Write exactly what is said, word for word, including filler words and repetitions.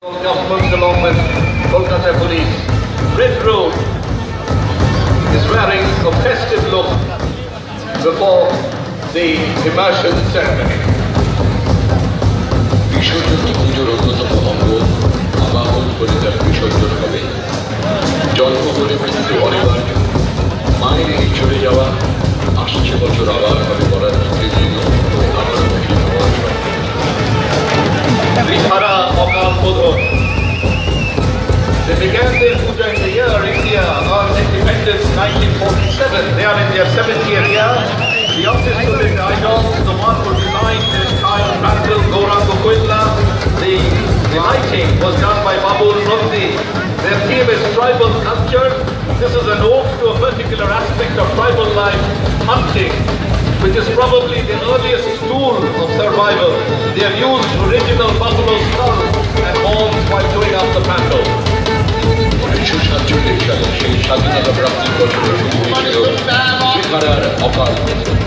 Government along with Kolkata Police. Red Road is wearing a festive look before the immersion ceremony. বিসর্জন পুজোর অন্যতম অঙ্গ আবাহন কলিতার বিসর্জন হবে। জন্ম করে মৃত্যু অনিবার্য, মায়ের এই চলে যাওয়া আসছে বছর আবার হবে বলার মধ্যে জন্য আবারও ফিরে হওয়া Vihara Akal Bodhon. They began their puja in the year India earned independence nineteen forty-seven. They are in their seventieth year. The artist of the idols, the one who designed the entire Randall Gauranga Koila, the, the lighting was done by Babul Mufti. Their theme is tribal culture. This is an ode to a particular aspect of tribal life, hunting, which is probably the earliest tool of survival. They have used original buffalo skulls and horns while doing up the pandal. উনিশশো সাতচল্লিশ সালে সেই স্বাধীনতা প্রাপ্তির বছরে শুরু হয়েছিল বিহারের অকাল